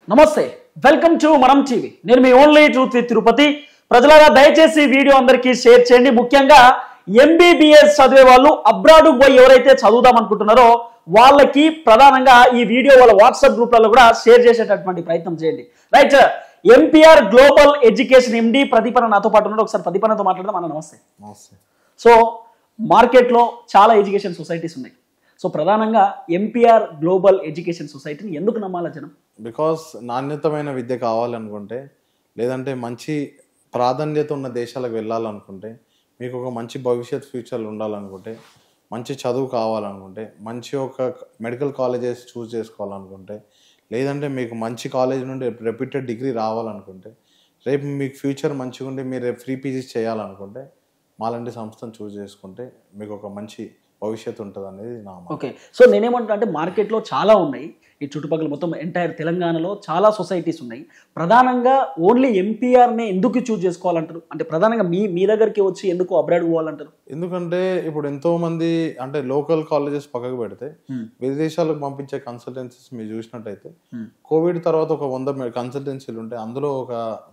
నమస్తే, welcome to Manam TV. నేను మీ ఓన్లీ ట్రూత్ విత్ తిరుపతి. ప్రజలారా దయచేసి వీడియో అందరికీ షేర్ చేయండి. ముఖ్యంగా ఎంబీబీఎస్ చదివే వాళ్ళు అబ్రాడ్ పోయి ఎవరైతే చదువుదాం అనుకుంటున్నారో వాళ్ళకి ప్రధానంగా ఈ వీడియో వాళ్ళ వాట్సాప్ గ్రూప్లలో కూడా షేర్ చేసేటటువంటి ప్రయత్నం చేయండి. Right, MPR global education MD ప్రదీపన నాతో పాటు ఉన్నాడు. ఒకసారి ప్రదీపనతో మాట్లాడదాం అన్న. నమస్తే. సో మార్కెట్లో చాలా ఎడ్యుకేషన్ సొసైటీస్ ఉన్నాయి. సో ప్రధానంగా ఎంపీఆర్ గ్లోబల్ ఎడ్యుకేషన్ సొసైటీని ఎందుకు నమ్మాలా జనం? బికాస్ నాణ్యతమైన విద్య కావాలనుకుంటే, లేదంటే మంచి ప్రాధాన్యత ఉన్న దేశాలకు వెళ్ళాలనుకుంటే, మీకు ఒక మంచి భవిష్యత్ ఫ్యూచర్లు ఉండాలనుకుంటే, మంచి చదువు కావాలనుకుంటే, మంచి ఒక మెడికల్ కాలేజెస్ చూస్ చేసుకోవాలనుకుంటే, లేదంటే మీకు మంచి కాలేజ్ నుండి రెప్యూటెడ్ డిగ్రీ రావాలనుకుంటే, రేపు మీకు ఫ్యూచర్ మంచిగా ఉండి మీరు రేపు ఫ్రీ పీజీస్ చేయాలనుకుంటే మాలాంటి సంస్థను చూస్ చేసుకుంటే మీకు ఒక మంచి భవిష్యత్తు ఉంటుంది అనేది నా. ఓకే, సో నేనేమంటా అంటే మార్కెట్లో చాలా ఉన్నాయి. ఈ చుట్టుపక్కల మొత్తం ఎంటైర్ తెలంగాణలో చాలా సొసైటీస్ ఉన్నాయి. ప్రధానంగా ఓన్లీ ఎంపీఆర్నే ఎందుకు చూస్ చేసుకోవాలంటారు? అంటే ప్రధానంగా మీ దగ్గరికి వచ్చి ఎందుకు అబ్రాడ్ పోవాలంటారు? ఎందుకంటే ఇప్పుడు ఎంతో మంది అంటే లోకల్ కాలేజెస్ పక్కకు పెడితే విదేశాలకు పంపించే కన్సల్టెన్సీస్ మీరు చూసినట్టయితే కోవిడ్ తర్వాత ఒక 100 కన్సల్టెన్సీలు ఉంటే అందులో ఒక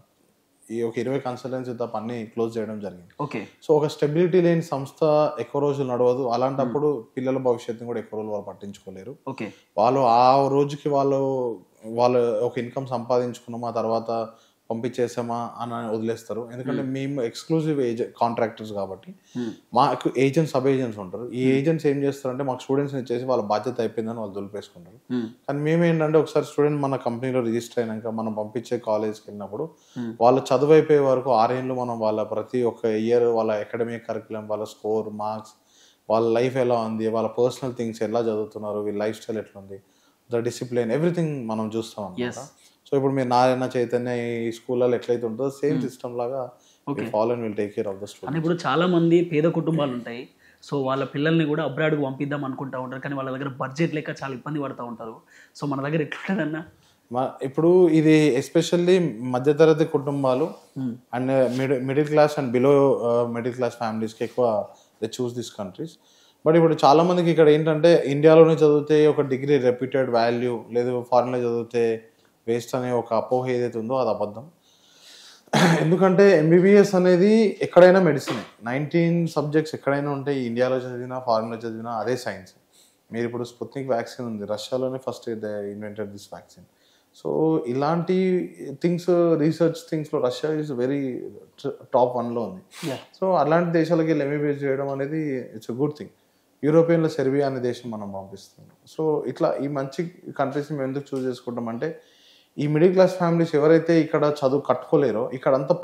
20 కన్సల్టెన్సీ తప్ప అన్ని క్లోజ్ చేయడం జరిగింది. ఓకే, సో ఒక స్టెబిలిటీ లేని సంస్థ ఎక్కువ రోజులు నడవదు. అలాంటప్పుడు పిల్లల భవిష్యత్తుని కూడా ఎక్కువ రోజులు వాళ్ళు పట్టించుకోలేరు. ఓకే, వాళ్ళు ఆ రోజుకి వాళ్ళు ఒక ఇన్కమ్ సంపాదించుకున్నామా తర్వాత పంపించేసామా అని వదిలేస్తారు. ఎందుకంటే మేము ఎక్స్క్లూజివ్ కాంట్రాక్టర్స్ కాబట్టి మాకు ఏజెంట్స్ సబ్ ఏజెంట్స్ ఉంటారు. ఈ ఏజెంట్స్ ఏం చేస్తారంటే మాకు స్టూడెంట్స్ని ఇచ్చేసి వాళ్ళ బాధ్యత అయిపోయిందని వాళ్ళు దులిపేసుకుంటారు. కానీ మేమేంటంటే ఒకసారి స్టూడెంట్ మన కంపెనీలో రిజిస్టర్ అయినాక మనం పంపించే కాలేజ్కి వెళ్ళినప్పుడు వాళ్ళ చదువు అయిపోయే వరకు 6 ఏళ్ళు మనం వాళ్ళ ప్రతి ఒక్క ఇయర్ వాళ్ళ అకాడమిక్ కరికులం, వాళ్ళ స్కోర్, మార్క్స్, వాళ్ళ లైఫ్ ఎలా ఉంది, వాళ్ళ పర్సనల్ థింగ్స్ ఎలా చదువుతున్నారు, వీళ్ళ లైఫ్ స్టైల్ ఎట్లా ఉంది, ద డిసిప్లిన్, ఎవ్రీథింగ్ మనం చూస్తాం అన్నమాట. సో ఇప్పుడు మీరు నారాయణ చైతన్య ఈ స్కూళ్ళలో ఎట్లయితే ఉంటుందో సేమ్ సిస్టమ్ లాగా follow and will take care of the students. ఇప్పుడు చాలా మంది పేద కుటుంబాలు ఉంటాయి. సో వాళ్ళ పిల్లల్ని కూడా అబ్రాడ్కు పంపిద్దాం అనుకుంటా ఉంటారు. కానీ వాళ్ళ దగ్గర బడ్జెట్ లేక చాలా ఇబ్బంది పడుతూ ఉంటారు. సో మన దగ్గర ఎట్లుంటుందన్నా? ఇప్పుడు ఇది ఎస్పెషల్లీ మధ్యతరగతి కుటుంబాలు and middle class and below middle class ఫ్యామిలీస్కి ఎక్కువ they choose this countries. But ఇప్పుడు చాలా మందికి ఇక్కడ ఏంటంటే ఇండియాలోనే చదివితే ఒక డిగ్రీ రెప్యూటెడ్ వాల్యూ, లేదు ఫారెన్లో చదివితే వేస్ట్ అనే ఒక అపోహ ఏదైతే ఉందో అది అబద్ధం. ఎందుకంటే ఎంబీబీఎస్ అనేది ఎక్కడైనా మెడిసిన్, 19 సబ్జెక్ట్స్ ఎక్కడైనా ఉంటాయి. ఇండియాలో చదివినా ఫారెన్లో చదివినా అదే సైన్స్. మీరు ఇప్పుడు స్పుత్నిక్ వ్యాక్సిన్ ఉంది, రష్యాలోనే first invented this vaccine. So ఇలాంటి థింగ్స్, రీసెర్చ్ థింగ్స్లో రష్యా ఈజ్ వెరీ టాప్ 1లో ఉంది. సో అలాంటి దేశాలకి వెళ్ళి ఎంబీబీఎస్ చేయడం అనేది ఇట్స్ ఎ గుడ్ థింగ్. యూరోపియన్లో సెర్బియా అనే దేశం మనం పంపిస్తున్నాం. సో ఇట్లా ఈ మంచి కంట్రీస్ మేము ఎందుకు చూస్ చేసుకుంటామంటే ఈ మిడిల్ క్లాస్ ఫ్యామిలీస్ ఎవరైతే ఇక్కడ చదువు కట్టుకోలేరో ఇక్కడ అంతా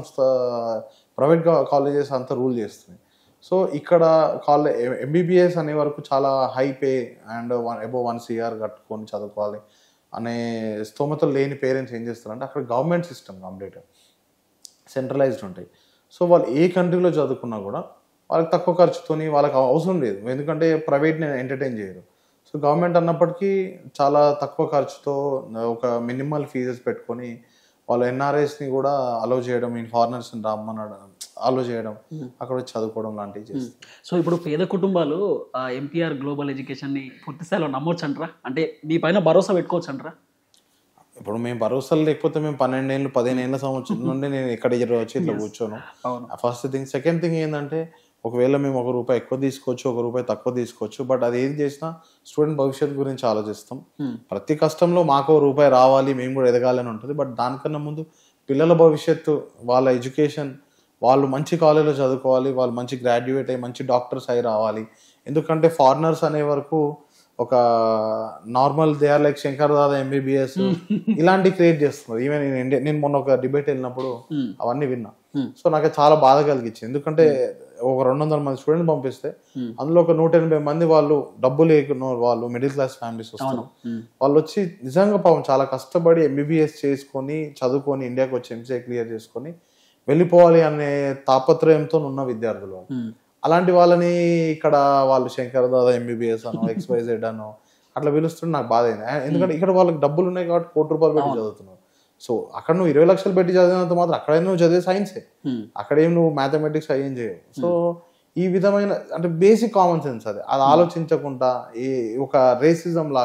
ప్రైవేట్ కాలేజెస్ అంతా రూల్ చేస్తుంది. సో ఇక్కడ ఎంబీబీఎస్ అనే వరకు చాలా high pay and above 1 CR కట్టుకొని చదువుకోవాలి అనే స్తోమతలు లేని పేరెంట్స్ ఏం చేస్తారంటే అక్కడ గవర్నమెంట్ సిస్టమ్ కంప్లీట్ సెంట్రలైజ్డ్ ఉంటాయి. సో వాళ్ళు ఏ కంట్రీలో చదువుకున్నా కూడా వాళ్ళకి తక్కువ ఖర్చుతోని వాళ్ళకి అవసరం లేదు, ఎందుకంటే ప్రైవేట్ని ఎంటర్టైన్ చేయరు. సో గవర్నమెంట్ అన్నప్పటికీ చాలా తక్కువ ఖర్చుతో ఒక మినిమల్ ఫీజెస్ పెట్టుకొని వాళ్ళ ఎన్ఆర్ఐస్ని కూడా అలో చేయడం, ఫారినర్స్ని రమ్మనడం అలో చేయడం, అక్కడ చదువుకోవడం లాంటివి చేస్తారు. సో ఇప్పుడు పేద కుటుంబాలు ఎంపీఆర్ గ్లోబల్ ఎడ్యుకేషన్ని పూర్తి స్థాయిలో నమ్మొచ్చు అంటారా? అంటే మీ పైన భరోసా పెట్టుకోవచ్చు అంటారా? ఇప్పుడు మేము భరోసాలు లేకపోతే మేము 12 ఏళ్ళు 15 ఏళ్ళ సంవత్సరం నుండి నేను ఇక్కడ వచ్చి ఇట్లా కూర్చోను. First thing. సెకండ్ థింగ్ ఏంటంటే ఒకవేళ మేము ₹1 ఎక్కువ తీసుకోవచ్చు, ₹1 తక్కువ తీసుకోవచ్చు, బట్ అది ఏది చేసినా స్టూడెంట్ భవిష్యత్తు గురించి ఆలోచిస్తాం. ప్రతి కష్టంలో మాకు ₹1 రావాలి, మేము కూడా ఎదగాలని ఉంటుంది. బట్ దానికన్నా ముందు పిల్లల భవిష్యత్తు, వాళ్ళ ఎడ్యుకేషన్, వాళ్ళు మంచి కాలేజ్లో చదువుకోవాలి, వాళ్ళు మంచి గ్రాడ్యుయేట్ అయ్యి మంచి డాక్టర్స్ అయి రావాలి. ఎందుకంటే ఫారినర్స్ అనే వరకు ఒక normal they are like Shankar Dada MBBS ఇలాంటి క్రియేట్ చేస్తున్నారు. ఈవెన్ నేను మొన్న ఒక డిబేట్ వెళ్ళినప్పుడు అవన్నీ విన్నా. సో నాకు చాలా బాధ కలిగించింది. ఎందుకంటే ఒక 200 మంది స్టూడెంట్ పంపిస్తే అందులో ఒక 180 మంది వాళ్ళు డబ్బు లేకున్న వాళ్ళు మిడిల్ క్లాస్ ఫ్యామిలీస్ వస్తారు. వాళ్ళు వచ్చి నిజంగా పాపం చాలా కష్టపడి ఎంబీబీఎస్ చేసుకొని చదువుకొని ఇండియాకి వచ్చి ఎంసీఏ క్లియర్ చేసుకొని వెళ్ళిపోవాలి అనే తాపత్రయంతో ఉన్న విద్యార్థులు. అలాంటి వాళ్ళని ఇక్కడ వాళ్ళు శంకర్ దాదా ఎంబీబీఎస్ అనో XYZ అనో అట్లా పిలుస్తుంటే నాకు బాధ అయింది. ఎందుకంటే ఇక్కడ వాళ్ళకి డబ్బులు ఉన్నాయి కాబట్టి ₹1 పెట్టి చదువుతున్నారు. సో అక్కడ నువ్వు 20 లక్షలు పెట్టి చదివినంత మాత్రం అక్కడైనా నువ్వు చదివే సైన్సే, అక్కడేం నువ్వు మ్యాథమెటిక్స్ అయ్యేం చేయవు. సో ఈ విధమైన అంటే బేసిక్ కామన్ సెన్స్ అది ఆలోచించకుండా ఈ ఒక రేసిజం లాగా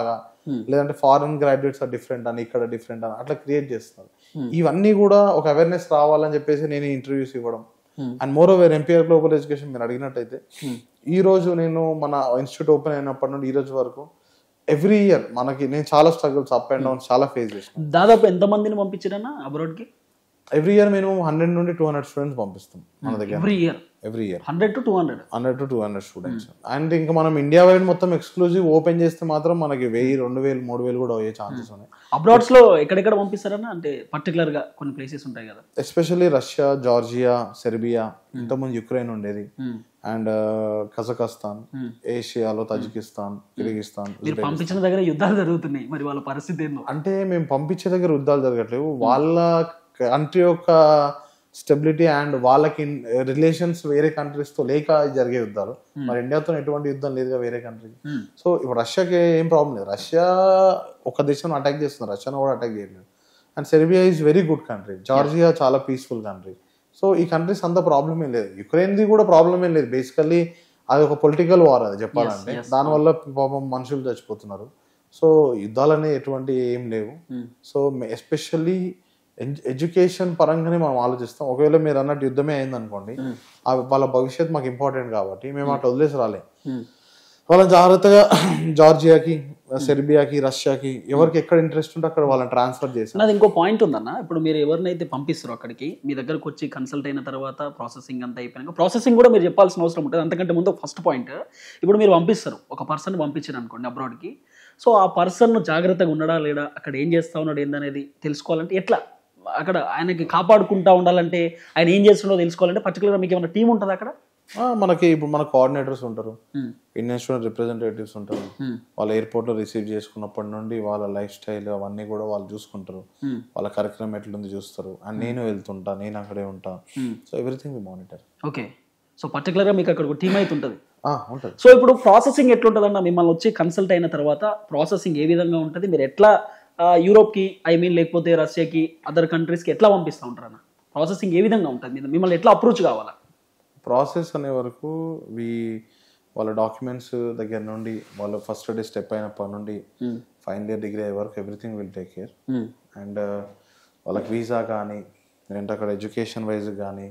లేదంటే ఫారెన్ గ్రాడ్యుయేట్స్ ఆర్ డిఫరెంట్ అని, ఇక్కడ డిఫరెంట్ అని అట్లా క్రియేట్ చేస్తున్నారు. ఇవన్నీ కూడా ఒక అవేర్నెస్ రావాలని చెప్పేసి నేను ఇంటర్వ్యూస్ ఇవ్వడం. And moreover MPR global education మీరు అడిగినట్టయితే ఈ రోజు నేను మన ఇన్స్టిట్యూట్ ఓపెన్ అయినప్పటి నుండి ఈ రోజు వరకు ఎవ్రీ ఇయర్ మనకి నేను చాలా స్ట్రగుల్స్ అప్ అండ్ డౌన్స్ చాలా ఫేస్ చేసాను. దాదాపు ఎంత మందిని పంపించారన్నా అబ్రాడ్ కి? ఎవ్రీ ఇయర్ మేము 100 నుండి 200 స్టూడెంట్స్ పంపిస్తాం మన దగ్గర. Every year 100 to 200 students. And ఇంకా మనం ఇండియా వైడ్ మొత్తం ఎక్స్క్లూజివ్ ఓపెన్ చేస్తే మాత్రం మనకి 1000, 2000, 3000 కూడా అయ్యే ఛాన్సెస్ ఉన్నాయి. అబ్రాడ్స్ లో ఎక్కడెక్కడ పంపిస్తారన్నా? అంటే పర్టికులర్ గా కొన్ని ప్లేసెస్ ఉంటాయి కదా, ఎస్పెషల్లీ రష్యా, జార్జియా, సెర్బియా, ఇంతకుముందు యుక్రెయిన్ ఉండేది, అండ్ కజకస్తాన్, ఏషియాలో తజికిస్తాన్, కిర్గిస్తాన్. మీరు పంపించిన దగ్గర యుద్ధాలు జరుగుతున్నాయి, మరి వాళ్ళ పరిస్థితి ఏంటో? అంటే మేము పంపించే దగ్గర యుద్ధాలు జరగట్లేవు, వాళ్ళ కంట్రీ యొక్క స్టెబిలిటీ అండ్ వాళ్ళకి రిలేషన్స్ వేరే కంట్రీస్ తో లేక జరిగే యుద్ధాలు. మరి ఇండియాతో ఎటువంటి యుద్ధం లేదుగా వేరే కంట్రీకి. సో ఇప్పుడు రష్యాకి ఏం ప్రాబ్లం లేదు, రష్యా ఒక దేశం అటాక్ చేస్తున్నారు, రష్యాను కూడా అటాక్ చేయలేదు. And Serbia is very good country, Georgia చాలా పీస్ఫుల్ కంట్రీ. సో ఈ కంట్రీస్ అంత ప్రాబ్లం ఏం లేదు, యుక్రెయిన్ది కూడా ప్రాబ్లం ఏం లేదు. బేసికల్లీ అది ఒక పొలిటికల్ వార్ అది చెప్పాలంటే, దానివల్ల పాపం మనుషులు చచ్చిపోతున్నారు. సో యుద్ధాలనే ఎటువంటి ఏం లేవు. సో ఎస్పెషల్లీ ఎడ్యుకేషన్ పరంగానే మనం ఆలోచిస్తాం. ఒకవేళ మీరు అన్నట్టు యుద్ధమే అయింది అనుకోండి, వాళ్ళ భవిష్యత్ మాకు ఇంపార్టెంట్ కాబట్టి మేము అటు వదిలేసి రాలే. వాళ్ళని జాగ్రత్తగా జార్జియాకి, సెర్బియాకి, రష్యాకి ఎవరికి ఎక్కడ ఇంట్రెస్ట్ ఉంటే అక్కడ వాళ్ళని ట్రాన్స్ఫర్ చేసి. అది ఇంకో పాయింట్ ఉందన్న, ఇప్పుడు మీరు ఎవరినైతే పంపిస్తారో అక్కడికి, మీ దగ్గరకు వచ్చి కన్సల్ట్ అయిన తర్వాత ప్రాసెసింగ్ అంతా అయిపోయినాక, ప్రాసెసింగ్ కూడా మీరు చెప్పాల్సిన అవసరం ఉంటుంది. అంతకంటే ముందు ఫస్ట్ పాయింట్, ఇప్పుడు మీరు పంపిస్తారు, ఒక పర్సన్ పంపించారు అనుకోండి అబ్రాడ్కి. సో ఆ పర్సన్ జాగ్రత్తగా ఉన్నాడా లేడా, అక్కడ ఏం చేస్తా ఉన్నాడు ఏందనేది తెలుసుకోవాలంటే ఎట్లా, అక్కడ ఆయనకి కాపాడుకుంటా ఉండాలంటే ఆయన ఏం చేస్తుండో తెలుసుకోవాలంటే పర్టికులర్గా మీకు ఏమైనా టీం ఉంటుంది అక్కడ? మనకి ఇప్పుడు మన కోఆర్డినేటర్స్ ఉంటారు, ఇండియన్ స్టూడెంట్ రిప్రజెంటేటివ్స్ ఉంటారు. వాళ్ళ ఎయిర్పోర్ట్ లో రిసీవ్ చేసుకున్నప్పటి నుండి వాళ్ళ లైఫ్ స్టైల్ అవన్నీ కూడా వాళ్ళు చూసుకుంటారు, వాళ్ళ కార్యక్రమం ఎట్లుంది చూస్తారు. అండ్ నేను వెళ్తుంటా, నేను అక్కడే ఉంటా. So everything we monitor. Okay, so particular గా మీకు అక్కడ ఒక టీమ్ అయితే ఉంటుంది. ఉంటుంది. సో ఇప్పుడు ప్రాసెసింగ్ ఎట్లుంటుంది అన్న, మిమ్మల్ని వచ్చి కన్సల్ట్ అయిన తర్వాత ప్రాసెసింగ్ ఏ విధంగా ఉంటుంది? మీరు ఎట్లా యూరోప్కి, ఐ మీన్ లేకపోతే రష్యాకి, అదర్ కంట్రీస్కి ఎట్లా పంపిస్తూ ఉంటారు అన్న? ప్రాసెసింగ్ ఏ విధంగా ఉంటుంది? మిమ్మల్ని ఎట్లా అప్రోచ్ కావాలా? ప్రాసెస్ అనే వరకు వాళ్ళ డాక్యుమెంట్స్ దగ్గర నుండి, వాళ్ళ ఫస్ట్ డే స్టెప్ అయినప్పటి నుండి ఫైనల్ ఇయర్ డిగ్రీ అయ్యే వరకు everything will take care. And వాళ్ళకి వీసా కానీ, లేదంటే అక్కడ ఎడ్యుకేషన్ వైజ్ కానీ,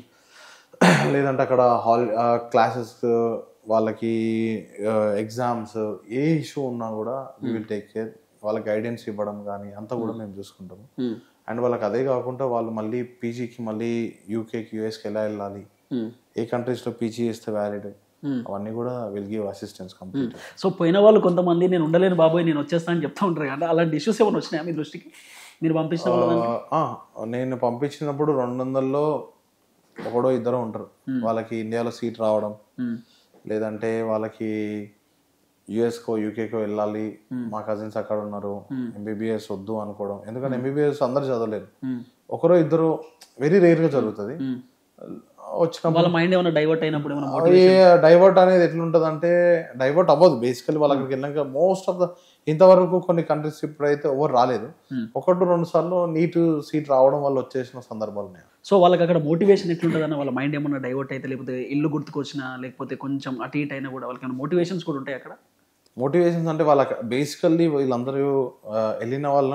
లేదంటే అక్కడ క్లాసెస్, వాళ్ళకి ఎగ్జామ్స్, ఏ ఇష్యూ ఉన్నా కూడా వీ విల్ టేక్ కేర్. వాళ్ళకి గైడెన్స్ ఇవ్వడం కానీ అంతా కూడా మేము చూసుకుంటాము. అండ్ వాళ్ళకి అదే కాకుండా వాళ్ళు మళ్ళీ పీజీకి, మళ్ళీ యూకేకి, యూఎస్కి ఎలా వెళ్ళాలి, ఏ కంట్రీస్లో పీజీ చేస్తే వ్యాలిడ్, అవన్నీ కూడా will give assistance complete. So పోయిన వాళ్ళు కొంతమంది నేను ఉండలేను బాబోయ్ నేను వచ్చేస్తా అని చెప్తా ఉంటారు కదా, అలాంటి ఇష్యూస్ ఏమైనా వచ్చినాయా మీ దృష్టికి మీరు పంపించిన? నేను పంపించినప్పుడు 200లో ఒకడో ఇద్దరు ఉంటారు, వాళ్ళకి ఇండియాలో సీట్ రావడం, లేదంటే వాళ్ళకి యుఎస్కో యూకేకో వెళ్ళాలి, మా కజిన్స్ అక్కడ ఉన్నారు, ఎంబీబీఎస్ వద్దు అనుకోవడం. ఎందుకంటే ఎంబీబీఎస్ అందరు చదవలేరు, ఒకరో ఇద్దరు వెరీ రేర్ గా జరుగుతుంది. వచ్చినప్పుడు మైండ్ ఏమైనా డైవర్ట్ అయినప్పుడు డైవర్ట్ అనేది ఎట్లుంటది అంటే, డైవర్ట్ అవ్వదు బేసికలీ. వాళ్ళు అక్కడికి వెళ్ళాక మోస్ట్ ఆఫ్ ద ఇంతవరకు కొన్ని కంట్రీస్ ఇప్పుడైతే ఎవరు రాలేదు, 1-2 సార్లు నీట్ సీట్ రావడం వల్ల వచ్చేసిన సందర్భాలు ఉన్నాయి. సో వాళ్ళకి అక్కడ మోటివేషన్ ఎట్లుంటుంది అన్న? వాళ్ళ మైండ్ ఏమన్నా డైవర్ట్ అయితే, లేకపోతే ఇల్లు గుర్తుకొచ్చినా, లేకపోతే కొంచెం అటు ఇటు అయినా కూడా వాళ్ళకి ఏమైనా మోటివేషన్స్ కూడా ఉంటాయి అక్కడ? మోటివేషన్స్ అంటే వాళ్ళకి బేసికల్లీ వీళ్ళందరూ వెళ్ళిన వాళ్ళలో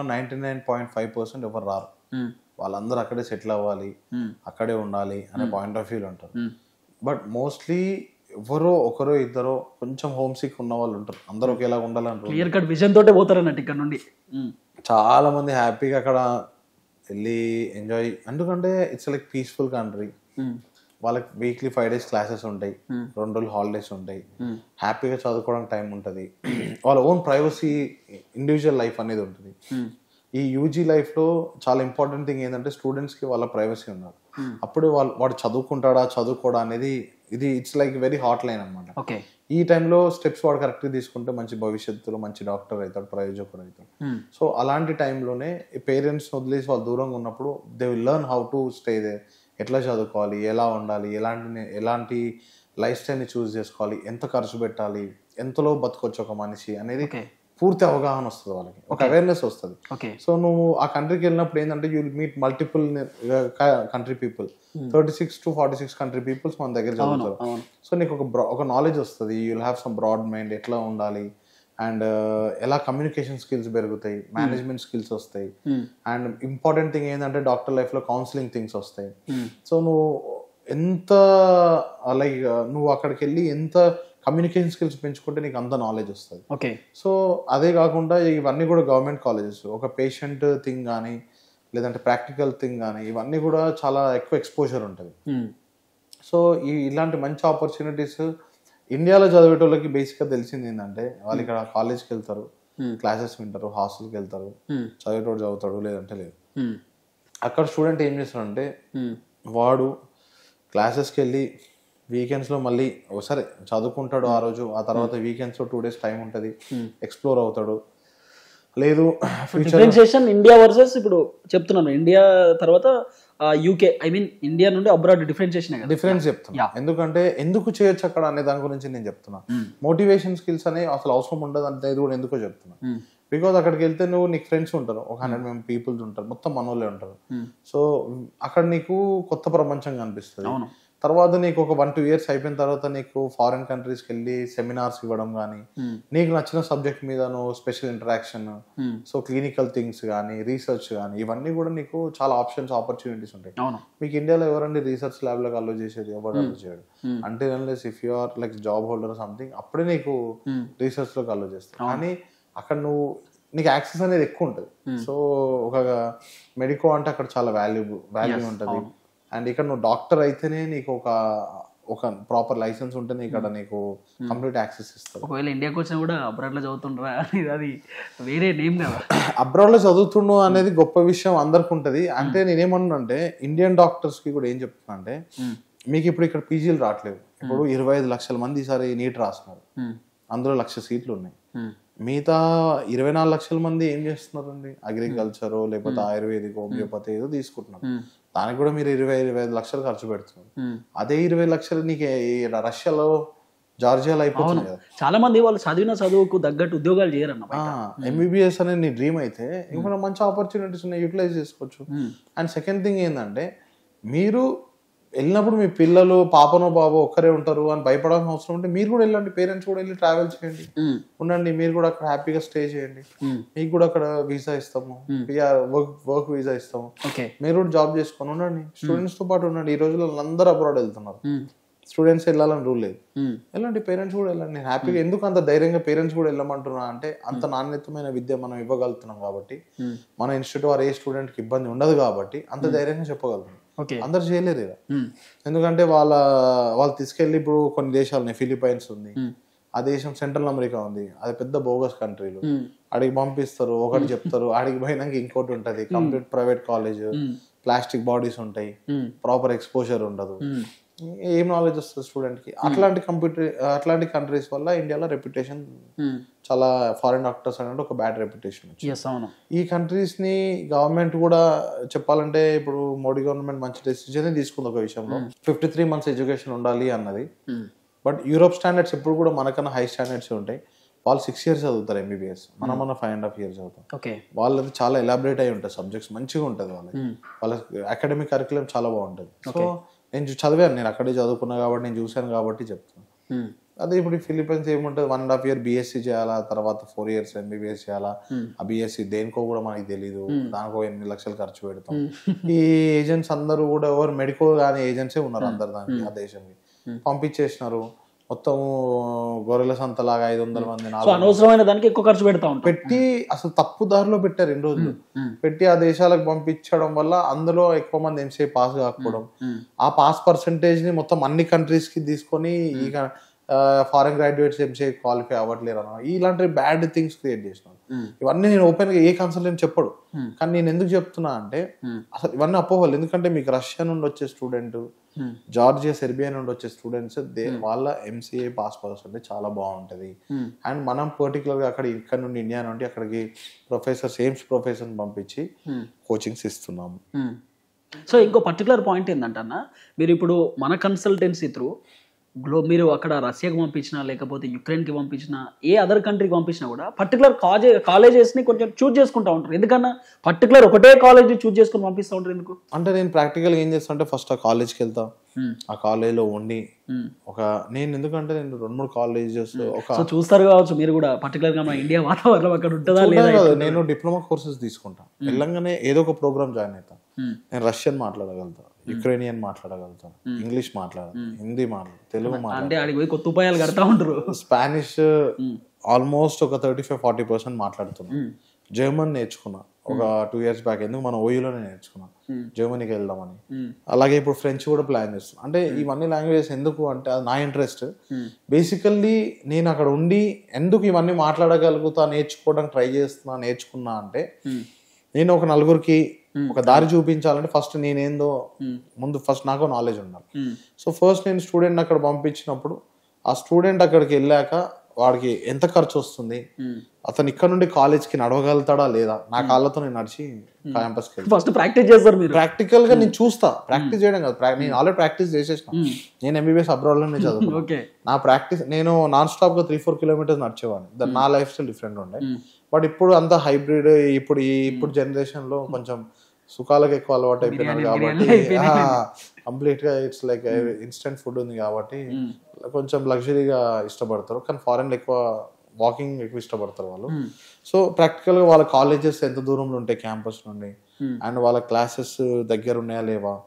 99.5% ఎవరు రారు. వాళ్ళందరూ అక్కడే సెటిల్ అవ్వాలి, అక్కడే ఉండాలి అనే పాయింట్ ఆఫ్ వ్యూలో ఉంటారు. బట్ మోస్ట్లీ ఎవరో ఒకరో ఇద్దరో కొంచెం హోమ్ సిక్ ఉన్న వాళ్ళు ఉంటారు, అందరూ ఒకేలా ఉండాలంటారు. క్లియర్ కట్ విజన్ తోటే పోతారు అన్నట్టు ఇక్కడ నుండి. చాలా మంది హ్యాపీగా అక్కడ వెళ్ళి ఎంజాయ్, ఎందుకంటే ఇట్స్ లైక్ పీస్ఫుల్ కంట్రీ. వాళ్ళకి వీక్లీ 5 days క్లాసెస్ ఉంటాయి, 2 రోజులు హాలిడేస్ ఉంటాయి, హ్యాపీగా చదువుకోవడానికి టైం ఉంటుంది, వాళ్ళ ఓన్ ప్రైవసీ, ఇండివిజువల్ లైఫ్ అనేది ఉంటుంది. ఈ యూజీ లైఫ్ లో చాలా ఇంపార్టెంట్ థింగ్ ఏంటంటే స్టూడెంట్స్ కి వాళ్ళ ప్రైవసీ ఉన్నారు. అప్పుడు వాడు చదువుకుంటాడా చదువుకోడా అనేది ఇది it's like very hot line అనమాట. ఈ టైంలో స్టెప్స్ వాడు కరెక్ట్గా తీసుకుంటే మంచి భవిష్యత్తులో మంచి డాక్టర్ అవుతాడు, ప్రయోజకుడు అవుతాడు. సో అలాంటి టైంలోనే పేరెంట్స్ వదిలేసి వాళ్ళు దూరంగా ఉన్నప్పుడు they will learn how to stay there, ఎట్లా చదువుకోవాలి, ఎలా ఉండాలి, ఎలాంటి లైఫ్ స్టైల్ని చూస్ చేసుకోవాలి, ఎంత ఖర్చు పెట్టాలి, ఎంతలో బతకొచ్చు ఒక మనిషి అనేది పూర్తి అవగాహన వస్తుంది వాళ్ళకి, ఒక అవేర్నెస్ వస్తుంది. సో నువ్వు ఆ కంట్రీకి వెళ్ళినప్పుడు ఏంటంటే you will meet multiple country people, 36 to 46 country peoples మన దగ్గర చదువుతారు. సో నీకు ఒక నాలెడ్జ్ వస్తుంది, you will have some broad mind, ఎట్లా ఉండాలి, అండ్ ఎలా కమ్యూనికేషన్ స్కిల్స్ పెరుగుతాయి, మేనేజ్మెంట్ స్కిల్స్ వస్తాయి, అండ్ ఇంపార్టెంట్ థింగ్ ఏంటంటే డాక్టర్ లైఫ్లో కౌన్సిలింగ్ థింగ్స్ వస్తాయి. సో నువ్వు ఎంత లైక్ నువ్వు అక్కడికి వెళ్ళి ఎంత కమ్యూనికేషన్ స్కిల్స్ పెంచుకుంటే నీకు అంత నాలెడ్జ్ వస్తుంది. ఓకే. సో అదే కాకుండా ఇవన్నీ కూడా గవర్నమెంట్ కాలేజెస్, ఒక పేషెంట్ థింగ్ కానీ లేదంటే ప్రాక్టికల్ థింగ్ కానీ ఇవన్నీ కూడా చాలా ఎక్కువ ఎక్స్పోజర్ ఉంటుంది. సో ఇలాంటి మంచి ఆపర్చునిటీస్ ఇండియాలో చదివేటోళ్ళకి బేసిక్గా తెలిసింది ఏంటంటే వాళ్ళు ఇక్కడ కాలేజ్కి వెళ్తారు, క్లాసెస్ వింటారు, హాస్టల్కి వెళ్తారు, చదివేటోడు చదువుతాడు లేదంటే లేదు. అక్కడ స్టూడెంట్ ఏం చేస్తాడంటే వాడు క్లాసెస్కి వెళ్ళి వీకెండ్స్లో మళ్ళీ ఒకసారి చదువుకుంటాడు ఆ రోజు, ఆ తర్వాత వీకెండ్స్లో 2 days టైం ఉంటుంది, ఎక్స్ప్లోర్ అవుతాడు. లేదు డిఫరెన్షియేషన్ ఇండియా వర్సెస్ ఇప్పుడు చెప్తున్నాను ఇండియా తర్వాత యూకే, ఐ మీన్ ఇండియా నుండి అబ్రాడ్ డిఫరెన్స్ చెప్తున్నా. ఎందుకంటే ఎందుకు చేయొచ్చు అక్కడ అనే దాని గురించి నేను చెప్తున్నా. మోటివేషన్ స్కిల్స్ అనేవి అసలు అవసరం ఉండదు అనేది కూడా ఎందుకో చెప్తున్నా. బికాజ్ అక్కడికి వెళ్తే నువ్వు నీకు ఫ్రెండ్స్ ఉంటారు, ఒక 100 పీపుల్స్ ఉంటారు, మొత్తం మనోళ్ళే ఉంటారు. సో అక్కడ నీకు కొత్త ప్రపంచం కనిపిస్తుంది. తర్వాత నీకు ఒక 1-2 years అయిపోయిన తర్వాత నీకు ఫారిన్ కంట్రీస్కి వెళ్ళి సెమినార్స్ ఇవ్వడం కానీ, నీకు నచ్చిన సబ్జెక్ట్ మీద నువ్వు special interaction, so clinical things కానీ, రీసెర్చ్ కానీ, ఇవన్నీ కూడా నీకు చాలా ఆపర్చునిటీస్ ఉంటాయి. మీకు ఇండియాలో ఎవరండి రీసెర్చ్ ల్యాబ్లకు అలో చేసేది? ఎవరు అలో చేయడు. అంటే if you are like job holder something అప్పుడే నీకు రీసెర్చ్లోకి అలో చేస్తారు. కానీ అక్కడ నీకు యాక్సెస్ అనేది ఎక్కువ ఉంటుంది. సో ఒక మెడికో అంటే అక్కడ చాలా వాల్యూ ఉంటుంది. అండ్ ఇక్కడ నువ్వు డాక్టర్ అయితేనే నీకు ఒక ప్రాపర్ లైసెన్స్ ఉంటేనే ఇక్కడ నీకు కంప్లీట్ యాక్సెస్ ఇస్తారు. ఒకవేళ ఇండియాకి వచ్చినా కూడా అబ్రాడ్ లో చదువుతుండ్రా, అది వేరే నేమ్ కదా. అబ్రాడ్ లో చదువుతుండు అనేది గొప్ప విషయం అందరికి ఉంటుంది. అంటే నేనేమన్నా ఇండియన్ డాక్టర్స్ కి కూడా ఏం చెప్తున్నా అంటే మీకు ఇప్పుడు ఇక్కడ పీజీలు రావట్లేదు. ఇప్పుడు 25 లక్షల మంది ఈసారి నీట్ రాస్తున్నారు, అందులో 1,00,000 సీట్లు ఉన్నాయి. మిగతా 24 లక్షల మంది ఏం చేస్తున్నారండి? అగ్రికల్చర్ లేకపోతే ఆయుర్వేదిక్, హోమియోపతి ఏదో తీసుకుంటున్నారు. దానికి కూడా మీరు 25 లక్షలు ఖర్చు పెడుతున్నారు. అదే 20 లక్షలు నీకు రష్యాలో, జార్జియాలో అయిపోతుంది కదా. చాలా మంది వాళ్ళు చదివిన చదువుకు తగ్గట్టు ఉద్యోగాలు చేయరన్న. ఎంబీబీఎస్ అనేది నీ డ్రీమ్ అయితే ఇంకా మంచి ఆపర్చునిటీస్ ఉన్నాయి, యూటిలైజ్ చేసుకోవచ్చు. అండ్ సెకండ్ థింగ్ ఏంటంటే మీరు వెళ్ళినప్పుడు మీ పిల్లలు పాపనో బాబో ఒక్కరే ఉంటారు అని భయపడాల్సిన అవసరం ఉంటే మీరు కూడా వెళ్ళండి, పేరెంట్స్ కూడా వెళ్ళి ట్రావెల్ చేయండి, ఉండండి. మీరు కూడా అక్కడ హ్యాపీగా స్టే చేయండి, మీకు కూడా అక్కడ వీసా ఇస్తాము, వర్క్ వీసా ఇస్తాము, మీరు కూడా జాబ్ చేసుకొని ఉండండి, స్టూడెంట్స్ తో పాటు ఉండండి. ఈ రోజుల్లో అందరూ అబ్రాడ్ వెళ్తున్నారు, స్టూడెంట్స్ వెళ్ళాలని రూల్ లేదు. వెళ్ళండి, పేరెంట్స్ కూడా వెళ్ళండి హ్యాపీగా. ఎందుకు అంత ధైర్యంగా పేరెంట్స్ కూడా వెళ్ళమంటున్నా అంటే అంత నాణ్యతమైన విద్య మనం ఇవ్వగలుగుతున్నాం కాబట్టి, మన ఇన్స్టిట్యూట్ వారు ఏ స్టూడెంట్ కి ఇబ్బంది ఉండదు కాబట్టి అంత ధైర్యంగా చెప్పగలుగుతున్నాం. అందరు చేయలేరు ఇలా. ఎందుకంటే వాళ్ళు తీసుకెళ్ళి ఇప్పుడు కొన్ని దేశాలు ఉన్నాయి, ఫిలిపైన్స్ ఉంది, ఆ దేశం సెంట్రల్ అమెరికా ఉంది, అది పెద్ద బోగస్ కంట్రీలు. ఆడికి పంపిస్తారు, ఒకటి చెప్తారు, ఆడికి పోయినాక ఇంకోటి ఉంటది, complete private college, plastic bodies ఉంటాయి, ప్రాపర్ ఎక్స్పోజర్ ఉండదు, ఏం నాలెడ్జ్ వస్తుంది స్టూడెంట్ కి. అట్లాంటి కంట్రీస్ వల్ల ఇండియాలో రెప్యుటేషన్ చాలా, ఫారిన్ డాక్టర్స్ అనేది ఒక బ్యాడ్ రెప్యుటేషన్. ఈ కంట్రీస్ ని గవర్నమెంట్ కూడా చెప్పాలంటే ఇప్పుడు మోడీ గవర్నమెంట్ మంచి డెసిజన్ తీసుకుంది ఒక విషయంలో, 53 months ఎడ్యుకేషన్ ఉండాలి అన్నది. బట్ యూరోప్ స్టాండర్డ్స్ ఎప్పుడు కూడా మనకన్నా హై స్టాండర్డ్స్ ఉంటాయి. వాళ్ళు 6 years చదువుతారు ఎంబీబీఎస్, మనం 5.5 years చదువుతాం. వాళ్ళది చాలా ఎలాబరేట్ అయి ఉంటాయి, సబ్జెక్ట్స్ మంచిగా ఉంటుంది వాళ్ళ అకాడమిక్ కరికులం చాలా బాగుంటుంది. సో నేను చదివాను, నేను అక్కడే చదువుకున్నా కాబట్టి నేను చూశాను కాబట్టి చెప్తాను. అదే ఇప్పుడు ఫిలిపైన్స్ ఏముంటుంది, 1.5 year బీఎస్సీ చేయాలా, తర్వాత 4 years ఎంబీబీఎస్ చేయాలా. ఆ బీఎస్సీ దేనికో కూడా మనకి తెలీదు, దానికో 8 లక్షలు ఖర్చు పెడతాం. ఈ ఏజెంట్స్ అందరూ కూడా ఎవరు మెడికో కానీ ఏజెంట్సే ఉన్నారు అందరు దానికి, ఆ దేశానికి పంపించేసినారు. మొత్తం గొర్రెల సంతలాగా 500 మంది అనవసరమైన దానికి ఎక్కువ ఖర్చు పెట్టి అసలు తప్పు దారిలో పెట్టారు. 2 రోజులు పెట్టి ఆ దేశాలకు పంపించడం వల్ల అందులో ఎక్కువ మంది ఎంసీఏ పాస్ కాకపోవడం, ఆ పాస్ పర్సంటేజ్ ని మొత్తం అన్ని కంట్రీస్ కి తీసుకొని ఇక ఫారెన్ గ్రాడ్యుయేట్స్ ఎంసీఏ క్వాలిఫై అవ్వట్లేరు అన్న, ఇలాంటి బ్యాడ్ థింగ్స్ క్రియేట్ చేసినాను. ఇవన్నీ నేను ఓపెన్ గా ఏ కన్సల్టెంట్ చెప్పడు, కానీ నేను ఎందుకు చెప్తున్నా అంటే అసలు ఇవన్నీ అపోహలు. ఎందుకంటే మీకు రష్యా నుండి వచ్చే స్టూడెంట్, జార్జియా, సెర్బియా నుండి వచ్చే స్టూడెంట్స్ వాళ్ళ ఎంసీఏ పాస్ పర్సెంటేజ్ చాలా బాగుంటది. అండ్ మనం పర్టికులర్ గా ఇక్కడ నుండి ఇండియా నుండి అక్కడికి ఎయిమ్స్ ప్రొఫెసర్ పంపించి కోచింగ్స్ ఇస్తున్నాము. సో ఇంకో పర్టికులర్ పాయింట్ ఏంటంటే అన్న, మీరు ఇప్పుడు మన కన్సల్టెన్సీ త్రూ మీరు అక్కడ రష్యాకి పంపించినా లేకపోతే యుక్రెయిన్కి పంపించినా ఏ అదర్ కంట్రీకి పంపించినా కూడా పర్టికులర్ కాలేజెస్ని కొంచెం చూజ్ చేసుకుంటూ ఉంటారు. ఎందుకన్నా పర్టికులర్ ఒకటే కాలేజ్ చూజ్ చేసుకుని పంపిస్తూ ఉంటారు ఎందుకు అంటే, నేను ప్రాక్టికల్గా ఏం చేస్తా అంటే ఫస్ట్ ఆ కాలేజ్కి వెళ్తా, ఆ కాలేజ్లో ఉండి నేను ఎందుకంటే నేను 2-3 కాలేజెస్ సో చూస్తారు కావచ్చు మీరు కూడా పర్టికులర్ గా మన ఇండియా వాతావరణం అక్కడ ఉంటుందా లేదా? నేను డిప్లొమా కోర్సెస్ తీసుకుంటాను, వెళ్ళంగానే ఏదో ఒక ప్రోగ్రామ్ జాయిన్ అవుతాను. నేను రష్యన్ మాట్లాడగలుగుతాను, యుక్రేనియన్ మాట్లాడగలుగుతాను, ఇంగ్లీష్ మాట్లాడతాను, హిందీ మాట్లాడతాను, తెలుగు అంటే మాట్లాడతాను, ఆడికి పోయి కొత్త ఉపాయాలు కడతా ఉంటారు. స్పానిష్ ఆల్మోస్ట్ ఒక 35-40% మాట్లాడుతున్నాను. జర్మన్ నేర్చుకున్నా ఒక 2 years బ్యాక్, ఎందుకు మన ఓయూలోనే నేర్చుకున్నా, జర్మనీకి వెళ్దామని. అలాగే ఇప్పుడు ఫ్రెంచ్ కూడా ప్లాన్ చేస్తున్నాను. అంటే ఇవన్నీ లాంగ్వేజెస్ ఎందుకు అంటే అది నా ఇంట్రెస్ట్. బేసికల్లీ నేను అక్కడ ఉండి ఎందుకు ఇవన్నీ మాట్లాడగలుగుతా, నేర్చుకోవడానికి ట్రై చేస్తున్నా, నేర్చుకున్నా అంటే నేను ఒక నలుగురికి ఒక దారి చూపించాలంటే ఫస్ట్ నేనేందో ముందు ఫస్ట్ నాకు నాలెడ్జ్ ఉండాలి. సో ఫస్ట్ నేను స్టూడెంట్ అక్కడ పంపించినప్పుడు ఆ స్టూడెంట్ అక్కడికి వెళ్ళాక వాడికి ఎంత ఖర్చు వస్తుంది, అతను ఇక్కడ నుండి కాలేజ్కి నడవగలుగుతాడా లేదా, నా కాళ్ళతో నేను నడిచి క్యాంపస్కి వెళ్తాను. ఫస్ట్ ప్రాక్టీస్ చేస్తారు మీరు? ప్రాక్టికల్ గా నేను చూస్తా, ప్రాక్టీస్ చేయడం కాదు, నేను ఆల్రెడీ ప్రాక్టీస్ చేసేసిన. నేను ఎంబీబీఎస్ అబ్రాడ్ లోనే చదువుకున్నాను. నా ప్రాక్టీస్ నేను నాన్ స్టాప్ గా 3-4 kilometers నడిచేవాడిని. నా లైఫ్ స్టైల్ డిఫరెంట్ ఉండే. బట్ ఇప్పుడు అంతా హైబ్రిడ్, ఇప్పుడు జనరేషన్ లో కొంచెం సుఖాలకు ఎక్కువ అలవాటు అయిపోయినారు కాబట్టి కంప్లీట్ గా ఇట్స్ లైక్ ఇన్స్టెంట్ ఫుడ్ ఉంది కాబట్టి కొంచెం లగ్జరీగా ఇష్టపడతారు. కానీ ఫారెన్ లో ఎక్కువ వాకింగ్ ఎక్కువ ఇష్టపడతారు వాళ్ళు. సో ప్రాక్టికల్ గా వాళ్ళ కాలేజెస్ ఎంత దూరంలో ఉంటాయి క్యాంపస్ నుండి, అండ్ వాళ్ళ క్లాసెస్ దగ్గర ఉన్నాయా లేవా,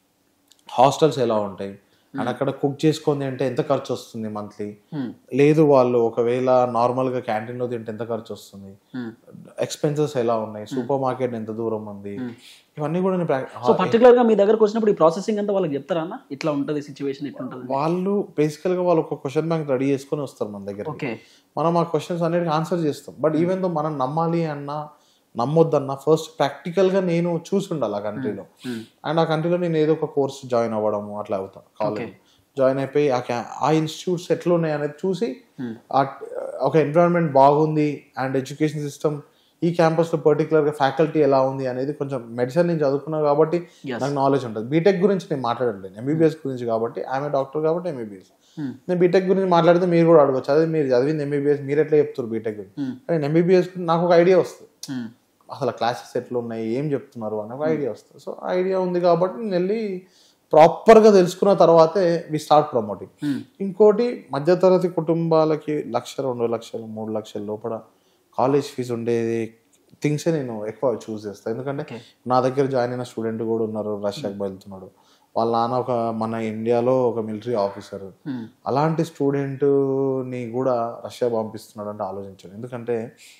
హాస్టల్స్ ఎలా ఉంటాయి, అండ్ అక్కడ కుక్ చేసుకుంది అంటే ఎంత ఖర్చు వస్తుంది మంత్లీ, లేదు వాళ్ళు ఒకవేళ నార్మల్ గా క్యాంటీన్ లో తింటే ఎంత ఖర్చు వస్తుంది, ఎక్స్పెన్సెస్ ఎలా ఉన్నాయి, సూపర్ మార్కెట్ ఎంత దూరం ఉంది, ఇవన్నీ కూడా సో పర్టికులర్ గా మీ దగ్గరకు వచ్చినప్పుడు ఈ ప్రాసెసింగ్ అంతా వాళ్ళకి చెప్తారా అన్న, ఇట్లా ఉంటుంది సిచ్యువేషన్, ఇట్లా ఉంటుంది? వాళ్ళు బేసికల్ గా వాళ్ళు ఒక క్వశ్చన్ బ్యాంక్ రెడీ చేసుకుని వస్తారు మన దగ్గర. మనం ఆ క్వశ్చన్స్ అన్నిటికీ ఆన్సర్ చేస్తాం. బట్ ఈవెన్ తో మనం నమ్మాలి అన్నా నమ్మొద్దన్నా ఫస్ట్ ప్రాక్టికల్ గా నేను చూసి ఉండాలి ఆ కంట్రీలో. అండ్ ఆ కంట్రీలో నేను ఏదో ఒక కోర్స్ జాయిన్ అవ్వడము అట్లా అవుతాను. కాలేజ్ జాయిన్ అయిపోయి ఆ ఇన్స్టిట్యూట్స్ ఎట్లా ఉన్నాయి అనేది చూసి ఒక ఎన్విరాన్మెంట్ బాగుంది అండ్ ఎడ్యుకేషన్ సిస్టమ్ ఈ క్యాంపస్ లో పర్టికులర్ గా ఫ్యాకల్టీ ఎలా ఉంది అనేది కొంచెం మెడిసిన్ నేను చదువుకున్నా కాబట్టి నాకు నాలెడ్జ్ ఉంటుంది. బీటెక్ గురించి నేను మాట్లాడలేదు, ఎంబీబీఎస్ గురించి కాబట్టి ఆమె డాక్టర్ కాబట్టి ఎంబీబీఎస్. నేను బీటెక్ గురించి మాట్లాడితే మీరు కూడా అడగచ్చు, అదే మీరు చదివింది ఎంబీబీఎస్ మీరు ఎట్లా చెప్తారు బీటెక్ గురించి. కానీ ఎంబీబీఎస్ నాకు ఒక ఐడియా వస్తుంది, అసలు క్లాసెస్ ఎట్లా ఉన్నాయి, ఏం చెప్తున్నారు అనే ఒక ఐడియా వస్తుంది. సో ఐడియా ఉంది కాబట్టి నేను వెళ్ళి ప్రాపర్గా తెలుసుకున్న తర్వాతే వి స్టార్ట్ ప్రమోటింగ్. ఇంకోటి మధ్యతరగతి కుటుంబాలకి 1,00,000, 2 లక్షలు, 3 లక్షల లోపల కాలేజ్ ఫీజు ఉండేది థింగ్సే నేను ఎక్కువ చూస్ చేస్తాను. ఎందుకంటే నా దగ్గర జాయిన్ అయిన స్టూడెంట్ కూడా ఉన్నారు, రష్యాకి వెళ్తున్నాడు, వాళ్ళ నాన్న మన ఇండియాలో ఒక మిలిటరీ ఆఫీసర్. అలాంటి స్టూడెంట్ని కూడా రష్యా పంపిస్తున్నాడు అంటే ఆలోచించాడు. ఎందుకంటే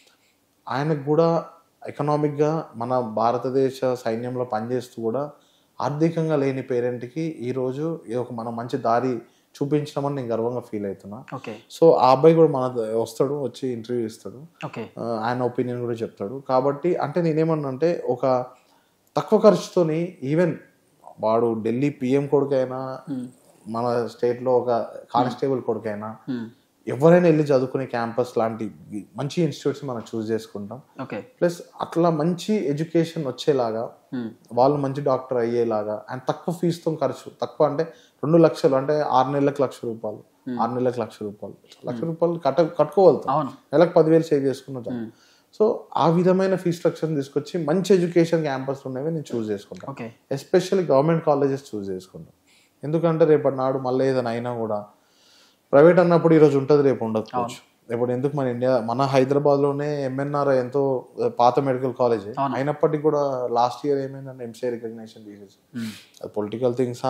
ఆయనకు కూడా ఎకనామిక్గా మన భారతదేశ సైన్యంలో పనిచేస్తూ కూడా ఆర్థికంగా లేని పేరెంట్కి ఈరోజు ఒక మనం మంచి దారి చూపించడం నేను గర్వంగా ఫీల్ అవుతున్నా. సో ఆ అబ్బాయి కూడా వస్తాడు, వచ్చి ఇంటర్వ్యూ ఇస్తాడు, ఆయన ఒపీనియన్ కూడా చెప్తాడు. కాబట్టి అంటే నేనేమన్నా అంటే ఒక తక్కువ ఖర్చుతోని ఈవెన్ వాడు ఢిల్లీ పిఎం కొడుకైనా మన స్టేట్ లో ఒక కానిస్టేబుల్ కొడుకైనా ఎవరైనా వెళ్ళి చదువుకునే క్యాంపస్ లాంటి మంచి ఇన్స్టిట్యూట్స్ మనం చూస్ చేసుకుంటాం. ప్లస్ అట్లా మంచి ఎడ్యుకేషన్ వచ్చేలాగా వాళ్ళు మంచి డాక్టర్ అయ్యేలాగా అండ్ తక్కువ ఫీజుతో ఖర్చు తక్కువ, అంటే 2 లక్షలు అంటే 6 నెలలకు ₹1,00,000, 6 నెలలకు ₹1,00,000 కట్టుకోగలుగుతాం, నెలకు 10,000 సేవ్ చేసుకున్నాం. సో ఆ విధమైన ఫీ స్ట్రక్చర్ తీసుకొచ్చి మంచి ఎడ్యుకేషన్ క్యాంపస్ ఉన్నవి నేను చూస్ చేసుకుంటాను. ఎస్పెషల్లీ గవర్నమెంట్ కాలేజెస్ చూస్ చేసుకుంటాను. ఎందుకంటే రేపటి నాడు మళ్ళీ ఏదైనా అయినా కూడా ప్రైవేట్ అన్నప్పుడు ఈరోజు ఉంటుంది, రేపు ఉండకపోవచ్చు. ఇప్పుడు ఎందుకు మన హైదరాబాద్లోనే ఎంఎన్ఆర్ ఎంతో పాత మెడికల్ కాలేజ్ అయినప్పటికీ కూడా లాస్ట్ ఇయర్ ఏమైందంటే ఎంసీఐ రికగ్నిషన్ తీసేసి, అది పొలిటికల్ థింగ్సా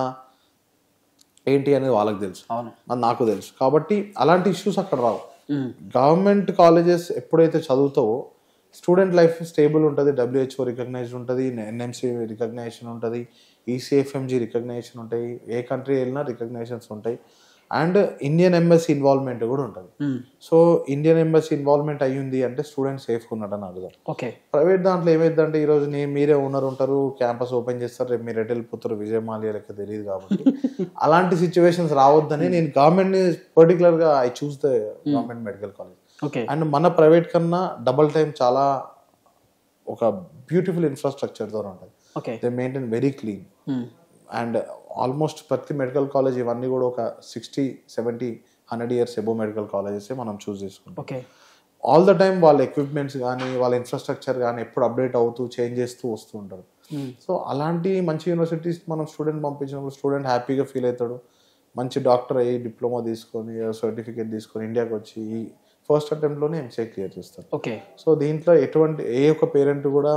ఏంటి అనేది వాళ్ళకి తెలుసు, అది నాకు తెలుసు. కాబట్టి అలాంటి ఇష్యూస్ అక్కడ రావు. గవర్నమెంట్ కాలేజెస్ ఎప్పుడైతే చదువుతావో స్టూడెంట్ లైఫ్ స్టేబుల్ ఉంటుంది, WHO రికగ్నైజ్డ్ ఉంటుంది, NMC రికగ్నైజేషన్ ఉంటుంది, ECFMG రికగ్నైజేషన్ ఉంటాయి, ఏ కంట్రీ వెళ్ళినా రికగ్నైజేషన్స్ ఉంటాయి. అండ్ ఇండియన్ ఎంబసీ ఇన్వాల్వ్మెంట్ కూడా ఉంటుంది. సో ఇండియన్ ఎంబసీ ఇన్వాల్వ్మెంట్ అయ్యింది అంటే స్టూడెంట్ సేఫ్గా ఉన్నాడని అర్థం. ప్రైవేట్ దాంట్లో ఏమైందంటే ఈరోజు మీరే ఓనర్ ఉంటారు, క్యాంపస్ ఓపెన్ చేస్తారు, రేపు మీరు ఎటు వెళ్ళిపోతారు విజయమాల్యా లెక్క తెలియదు. కాబట్టి అలాంటి సిచ్యువేషన్స్ రావద్దని నేను గవర్నమెంట్ పర్టికులర్ గా I choose the government medical college. And మన ప్రైవేట్ కన్నా డబల్ టైం చాలా ఒక బ్యూటిఫుల్ ఇన్ఫ్రాస్ట్రక్చర్ తో ఉంటుంది. They maintain very clean and almost ప్రతి మెడికల్ కాలేజ్ ఇవన్నీ కూడా ఒక 60, 70, 100 years ఎబో మెడికల్ కాలేజెస్ మనం చూస్ చేసుకుంటాం. ఆల్ ద టైమ్ వాళ్ళ ఎక్విప్మెంట్స్ కానీ వాళ్ళ ఇన్ఫ్రాస్ట్రక్చర్ కానీ ఎప్పుడు అప్డేట్ అవుతూ చేంజ్ చేస్తూ వస్తూ ఉంటారు. సో అలాంటి మంచి యూనివర్సిటీస్ మనం స్టూడెంట్ పంపించినప్పుడు స్టూడెంట్ హ్యాపీగా ఫీల్ అవుతాడు. మంచి డాక్టర్ అయ్యి డిప్లొమా తీసుకొని సర్టిఫికేట్ తీసుకొని ఇండియాకి వచ్చి ఈ ఫస్ట్ అటెంప్ట్లోనే ఎంసీఏ క్లియర్ చేస్తారు. ఓకే. సో దీంట్లో ఎటువంటి ఏ ఒక్క పేరెంట్ కూడా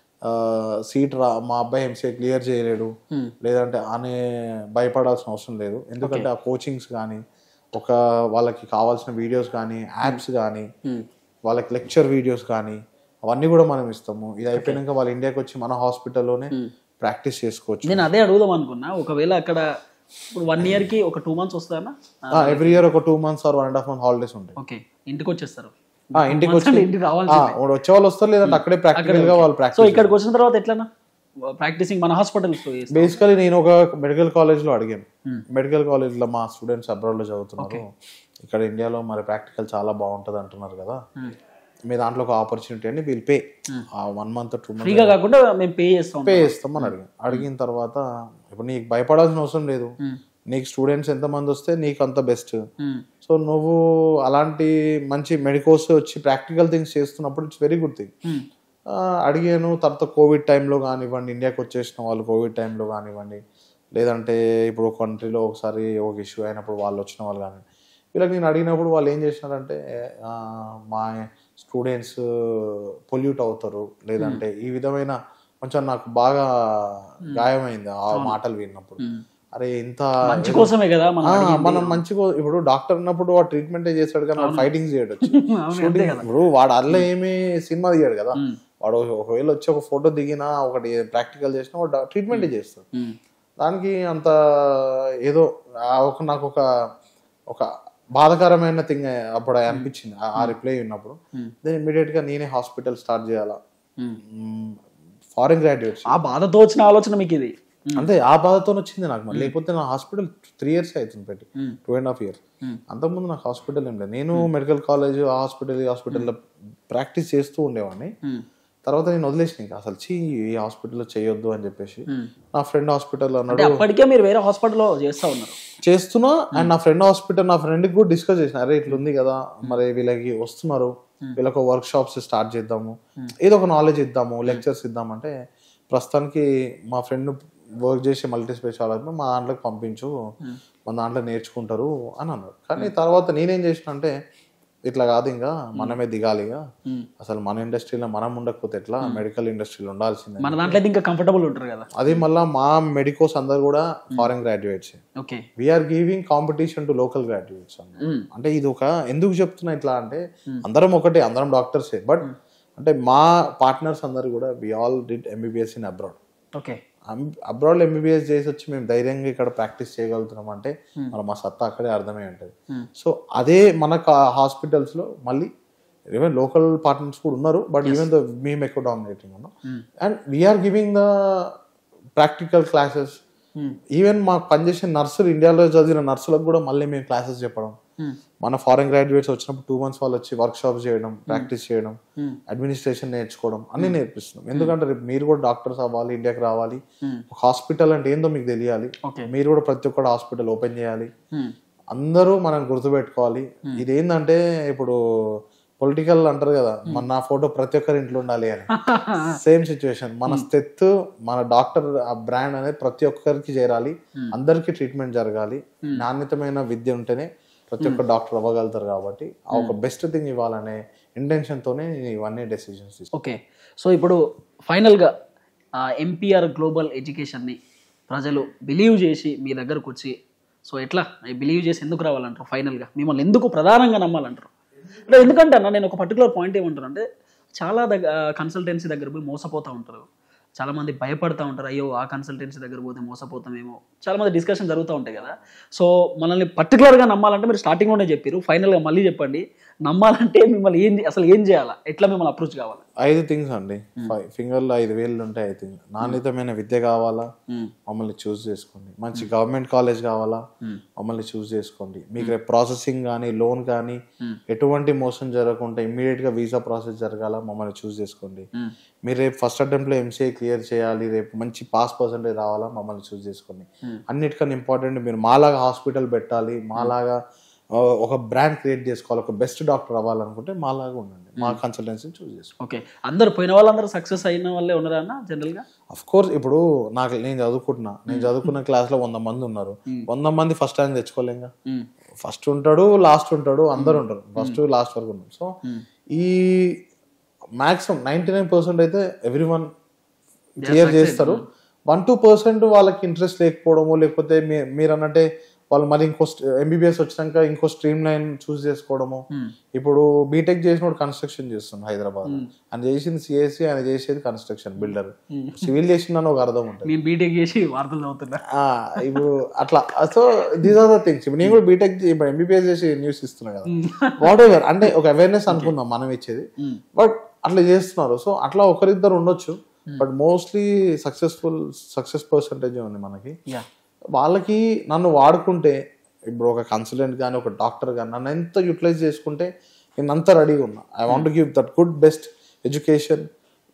సీట్ మా అబ్బాయి ఎంసీఏ క్లియర్ చేయలేడు లేదంటే అనే భయపడాల్సిన అవసరం లేదు. ఎందుకంటే ఆ కోచింగ్స్ కానీ వాళ్ళకి కావాల్సిన వీడియోస్ కానీ యాప్స్ కానీ వాళ్ళకి లెక్చర్ వీడియోస్ కానీ అవన్నీ కూడా మనం ఇస్తాము. ఇది అయిపోయినాక వాళ్ళు ఇండియాకి వచ్చి మన హాస్పిటల్లోనే ప్రాక్టీస్ చేసుకోవచ్చు. నేను అదే అడుగుదాం అనుకున్నా, ఒకవేళ అక్కడ ఇప్పుడు 1 year కి ఒక 2 months వస్తాయన్నా? ఎవ్రీ ఇయర్ ఒక 2 months or 1.5 months హాలిడేస్ ఉంటాయి. ఓకే, ఇంటికి వచ్చేస్తారు. ఇంటికి వచ్చి వచ్చే వాళ్ళు వస్తారు లేదంటే అక్కడే ప్రాక్టికల్ గా వాళ్ళు ప్రాక్టీస్. సో ఇక్కడికి వచ్చిన తర్వాత ఎట్లన్నా ప్రాక్టీసింగ్ మన హాస్పిటల్స్? బేసికలీ నేను ఒక మెడికల్ కాలేజ్ లో అడిగాను. మెడికల్ కాలేజ్ లో మా స్టూడెంట్స్ అబ్రాడ్ లో చదువుతున్నారు, ఇక్కడ ఇండియాలో మరి ప్రాక్టికల్ చాలా బాగుంటది అంటున్నారు కదా, మీ దాంట్లో ఒక ఆపర్చునిటీ అని వీళ్ళు పే 1 month 2 months ఫ్రీగా కాకుండా మేము పే చేస్తాం అని అడిగిన తర్వాత ఇప్పుడు నీకు భయపడాల్సిన అవసరం లేదు. నీకు స్టూడెంట్స్ ఎంతమంది వస్తే నీకు అంత బెస్ట్. సో నువ్వు అలాంటి మంచి మెడికోస్ వచ్చి ప్రాక్టికల్ థింగ్స్ చేస్తున్నప్పుడు ఇట్స్ వెరీ గుడ్ థింగ్. అడిగాను. తర్వాత కోవిడ్ టైంలో కానివ్వండి, ఇండియాకి వచ్చేసిన వాళ్ళు కోవిడ్ టైంలో కానివ్వండి, లేదంటే ఇప్పుడు ఒక కంట్రీలో ఒకసారి ఒక ఇష్యూ అయినప్పుడు వాళ్ళు వచ్చిన వాళ్ళు కానివ్వండి, వీళ్ళకి నేను అడిగినప్పుడు వాళ్ళు ఏం చేసినారంటే మా స్టూడెంట్స్ పొల్యూట్ అవుతారు లేదంటే ఈ విధమైన కొంచెం నాకు బాగా గాయమైంది ఆ మాటలు విన్నప్పుడు. అరే ఇంత మంచి కోసమే కదా మనం మంచి ఇప్పుడు డాక్టర్ అన్నప్పుడు వాడు ట్రీట్మెంట్ చేస్తాడు కానీ వాడు ఫైటింగ్ చేయడు. ఇప్పుడు వాడు అల్ల ఏమి సినిమా తీయడు కదా, వాడు ఒకవేళ వచ్చి ఒక ఫోటో దిగినా ఒకటి ప్రాక్టికల్ చేసినా వాడు ట్రీట్మెంట్ చేస్తాడు. దానికి అంత ఏదో నాకు ఒక బాధాకరమైన థింగ్ అప్పుడు అనిపించింది ఆ రిప్లై విన్నప్పుడు. దెన్ ఇమీడియట్ గా నేనే హాస్పిటల్ స్టార్ట్ చేయాలా, ఫారిన్ గ్రాడ్యుయేట్స్. ఆ బాధతో వచ్చిన ఆలోచన మీకు ఇది? అంతే, ఆ బాధతో వచ్చింది నాకు. మరి లేకపోతే నా హాస్పిటల్ 3 years అవుతుంది పెట్టి, 2.5 years. అంతకుముందు నాకు హాస్పిటల్ ఏం లేదు. నేను మెడికల్ కాలేజ్ హాస్పిటల్లో ప్రాక్టీస్ చేస్తూ ఉండేవాడిని. తర్వాత నేను వదిలేసిన ఇంకా అసలు ఈ హాస్పిటల్లో చేయొద్దు అని చెప్పేసి. నా ఫ్రెండ్ హాస్పిటల్ అన్నాడు. అప్పటికే మీరు వేరే హాస్పిటల్లో చేస్తున్నా అండ్ నా ఫ్రెండ్కి కూడా డిస్కస్ చేసిన, అరే ఇట్లా ఉంది కదా, మరి వీళ్ళకి వస్తున్నారు, వీళ్ళకి వర్క్ షాప్స్ స్టార్ట్ చేద్దాము, ఏదో ఒక నాలెడ్జ్ ఇద్దాము, లెక్చర్స్ ఇద్దామంటే ప్రస్తుతానికి మా ఫ్రెండ్ వర్క్ చేసే మల్టీ స్పెషాలిటీ మా దాంట్లోకి పంపించు, మన దాంట్లో నేర్చుకుంటారు అని అన్నారు. కానీ తర్వాత నేనేం చేసిన అంటే ఇట్లా కాదు, ఇంకా మనమే దిగాలిగా, అసలు మన ఇండస్ట్రీలో మనం ఉండకపోతే ఎట్లా, మెడికల్ ఇండస్ట్రీలో ఉండాల్సిందే, మన దాంట్లో ఇంకా కంఫర్టబుల్ ఉంటారు కదా. అది మళ్ళీ మా మెడికోస్ అందరు కూడా foreign graduates. We're giving competition to local graduates. అంటే ఇది ఎందుకు చెప్తున్నా ఇట్లా అంటే అందరం ఒకటే, అందరం డాక్టర్సే, బట్ అంటే మా పార్ట్నర్స్ అందరు కూడా we all did MBBS in abroad. Abroad MBBS చేసి వచ్చి మేము ధైర్యంగా ఇక్కడ ప్రాక్టీస్ చేయగలుగుతున్నాం అంటే మరి మా సత్తా అక్కడే అర్థమై ఉంటుంది. సో అదే మన హాస్పిటల్స్ లో మళ్ళీ ఈవెన్ లోకల్ పార్ట్నర్స్ కూడా ఉన్నారు, బట్ ఈవెన్ దో మేము ఎక్కువ డామినేటింగ్ ఉన్నాం. And we're giving the practical classes. Even మాకు పనిచేసే నర్సులు, ఇండియాలో చదివిన నర్సులకు కూడా మళ్ళీ మేము క్లాసెస్ చెప్పడం. మన ఫారెన్ గ్రాడ్యుయేట్స్ వచ్చినప్పుడు 2 months వాళ్ళు వచ్చి వర్క్ షాప్స్ చేయడం, ప్రాక్టీస్ చేయడం, అడ్మినిస్ట్రేషన్ నేర్చుకోవడం అన్ని నేర్పిస్తున్నాం. ఎందుకంటే రేపు మీరు కూడా డాక్టర్స్ అవ్వాలి, ఇండియాకి రావాలి, హాస్పిటల్ అంటే ఏందో మీకు తెలియాలి, మీరు కూడా ప్రతి ఒక్కటి హాస్పిటల్ ఓపెన్ చేయాలి, అందరూ మనం గుర్తుపెట్టుకోవాలి. ఇదేంటంటే ఇప్పుడు పొలిటికల్ అంటారు కదా, నా ఫోటో ప్రతి ఒక్కరి ఇంట్లో ఉండాలి అని, సేమ్ సిచ్యువేషన్. మన స్థెత్, మన డాక్టర్ ఆ బ్రాండ్ అనేది ప్రతి ఒక్కరికి చేరాలి, అందరికి ట్రీట్మెంట్ జరగాలి, నాణ్యతమైన విద్య ఉంటేనే ప్రతి ఒక్క డాక్టర్ అవ్వగలుగుతారు. కాబట్టి ఆ ఒక బెస్ట్ థింగ్ ఇవ్వాలనే ఇంటెన్షన్ తోనే ఇవన్నీ డెసిషన్స్ తీసుకున్నాను. ఓకే, సో ఇప్పుడు ఫైనల్ గా ఎంపీఆర్ గ్లోబల్ ఎడ్యుకేషన్ ని ప్రజలు బిలీవ్ చేసి మీ దగ్గరకు వచ్చి, సో ఎట్లా బిలీవ్ చేసి ఎందుకు రావాలంటారు? ఫైనల్ గా మిమ్మల్ని ఎందుకు ప్రధానంగా నమ్మాలంటారు? అంటే ఎందుకంటే అన్న నేను ఒక పర్టికులర్ పాయింట్ ఏమంటాను అంటే, చాలా కన్సల్టెన్సీ దగ్గర పోయి మోసపోతూ ఉంటారు, చాలా మంది భయపడుతూ ఉంటారు, అయ్యో ఆ కన్సల్టెన్సీ దగ్గర పోతే మోసపోతామేమో, చాలా మంది డిస్కషన్ జరుగుతూ ఉంటాయి కదా. సో మనల్ని పర్టికులర్గా నమ్మాలంటే మీరు స్టార్టింగ్లోనే చెప్పారు, ఫైనల్గా మళ్ళీ చెప్పండి, నమ్మాలంటే మిమ్మల్ని అసలు ఏం చేయాలా, ఎట్లా మిమ్మల్ని అప్రోచ్ కావాలి? 5 things అండి. ఫింగర్లో 5 వేలు ఉంటాయి. 5 things. నాణ్యతమైన విద్య కావాలా, మమ్మల్ని చూస్ చేసుకోండి. మంచి గవర్నమెంట్ కాలేజ్ కావాలా, మమ్మల్ని చూస్ చేసుకోండి. మీకు రేపు ప్రాసెసింగ్ కానీ, లోన్ కానీ ఎటువంటి మోసం జరగకుండా ఇమ్మీడియట్ గా వీసా ప్రాసెస్ జరగాల, మమ్మల్ని చూస్ చేసుకోండి. మీరు రేపు ఫస్ట్ అటెంప్ట్ లో ఎంసీఏ క్లియర్ చేయాలి, రేపు మంచి పాస్ పర్సెంటేజ్ రావాలా, మమ్మల్ని చూస్ చేసుకోండి. అన్నిటికన్నా ఇంపార్టెంట్, మీరు మాలాగా హాస్పిటల్ పెట్టాలి, మాలాగా ఒక బ్రాండ్ క్రియేట్ చేసుకోవాలి, ఒక బెస్ట్ డాక్టర్ అవ్వాలనుకుంటే మాలాగా ఉండండి, మా కన్సల్టెన్సీని చూస్ చేసుకోండి. ఓకే, అందరు పోయిన వాళ్ళందరూ సక్సెస్ అయిన వాళ్ళే ఉన్నారా అన్న జనరల్గా? అఫ్ కోర్స్ ఇప్పుడు నేను చదువుకున్న క్లాస్లో 100 మంది ఉన్నారు, 100 మంది ఫస్ట్ ర్యాంక్ తెచ్చుకోలేంగా. ఫస్ట్ ఉంటాడు, లాస్ట్ ఉంటాడు, అందరు ఉంటారు, ఫస్ట్ లాస్ట్ వరకు ఉన్నారు. సో ఈ మ్యాక్సిమం 99% అయితే ఎవ్రీవన్ క్లియర్ చేస్తారు. 1-2% వాళ్ళకి ఇంట్రెస్ట్ లేకపోవడము, లేకపోతే మీరు అన్నట్టే వాళ్ళు మళ్ళీ ఇంకో MBBS వచ్చినాక ఇంకో స్ట్రీమ్ లైన్ చూస్ చేసుకోవడము. ఇప్పుడు బీటెక్ చేసినోడు కన్స్ట్రక్షన్ చేస్తుంది హైదరాబాద్, ఆయన చేసింది CSE, ఆయన చేసేది కన్స్ట్రక్షన్ బిల్డర్. సివిల్ చేసిందని ఒక అర్థం ఉంటుంది. బీటెక్ చేసి వార్తలు చదువుతున్నా ఇప్పుడు అట్లా. So these are the things. ఇప్పుడు నేను కూడా బీటెక్ MBBS చేసి న్యూస్ ఇస్తున్నా కదా, వాట్ ఎవర్, అంటే ఒక అవేర్నెస్ అనుకుందాం మనం ఇచ్చేది, బట్ అట్లా చేస్తున్నారు. సో అట్లా ఒకరిద్దరు ఉండొచ్చు, బట్ మోస్ట్లీ సక్సెస్ పర్సంటేజ్ ఉంది మనకి. వాళ్ళకి నన్ను వాడుకుంటే, ఇప్పుడు ఒక కన్సల్టెంట్ కానీ ఒక డాక్టర్ కానీ నన్ను ఎంత యూటిలైజ్ చేసుకుంటే నేను అంత రెడీగా ఉన్నా. I want to give that good best education,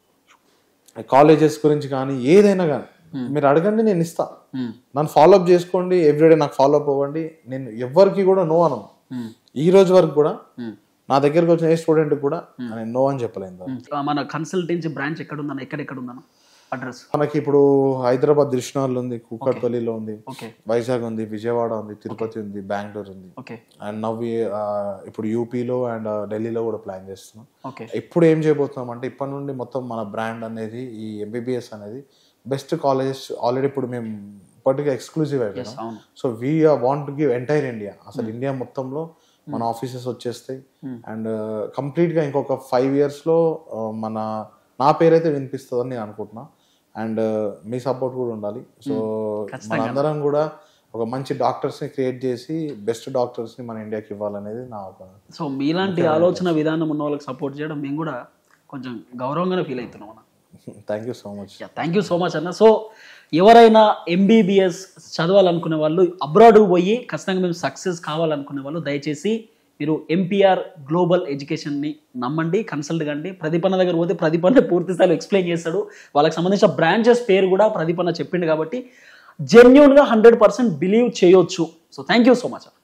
colleges గురించి కానీ ఏదైనా కానీ మీరు అడగండి, నేను ఇస్తా. నన్ను ఫాలోఅప్ చేసుకోండి, ఎవ్రీడే నాకు ఫాలోఅప్ అవ్వండి. నేను ఎవరికి కూడా నో అనను. ఈ రోజు వరకు కూడా నా దగ్గరకు వచ్చిన ఏ స్టూడెంట్ కూడా నేను నో అని చెప్పలేదు. మన కన్సల్టెన్సీ బ్రాంచ్ ఎక్కడ ఉందన్న, ఎక్కడ ఉందన్న అడ్రస్? మనకి ఇప్పుడు హైదరాబాద్ దిల్షుక్నగర్లో ఉంది, కూకట్పల్లిలో ఉంది, వైజాగ్ ఉంది, విజయవాడ ఉంది, తిరుపతి ఉంది, బెంగళూరు ఉంది, అండ్ నవ్వి ఇప్పుడు యూపీలో అండ్ ఢిల్లీలో కూడా ప్లాన్ చేస్తున్నాం. ఇప్పుడు ఏం చేయబోతున్నాం అంటే, ఇప్పటి నుండి మొత్తం మన బ్రాండ్ అనేది, ఈ MBBS అనేది బెస్ట్ కాలేజెస్ ఆల్రెడీ ఇప్పుడు మేము ఇప్పటికే ఎక్స్క్లూజివ్ అయిపోయాం. So we want to give entire India, అసలు ఇండియా మొత్తంలో మన ఆఫీసెస్ వచ్చేస్తాయి. అండ్ కంప్లీట్ గా ఇంకొక 5 years లో నా పేరైతే వినిపిస్తుందని నేను అనుకుంటున్నా. అండ్ మీ సపోర్ట్ కూడా ఉండాలి. సో మనందరం కూడా ఒక మంచి డాక్టర్స్ ని క్రియేట్ చేసి బెస్ట్ డాక్టర్స్ ని మన ఇండియాకి ఇవ్వాలనేది నా ఒక. సో మీలాంటి ఆలోచన విధానం ఉన్న వాళ్ళకి సపోర్ట్ చేయడం మేము కూడా కొంచెం గౌరవంగానే ఫీల్ అవుతున్నాం అన్న. Thank you so much. Thank you so much అన్న. సో ఎవరైనా MBBS చదవాలనుకునే వాళ్ళు, అబ్రాడ్ పోయి ఖచ్చితంగా మేము సక్సెస్ కావాలనుకునే వాళ్ళు, దయచేసి మీరు MPR గ్లోబల్ ఎడ్యుకేషన్ని నమ్మండి, కన్సల్ట్ కండి. ప్రదీపన్న దగ్గర పోతే ప్రదీపన్న పూర్తి స్థాయిలో ఎక్స్ప్లెయిన్ చేస్తాడు. వాళ్ళకి సంబంధించిన బ్రాంచెస్ పేరు కూడా ప్రదీపన్న చెప్పిండు కాబట్టి జెన్యూన్గా 100% బిలీవ్ చేయొచ్చు. So thank you so much.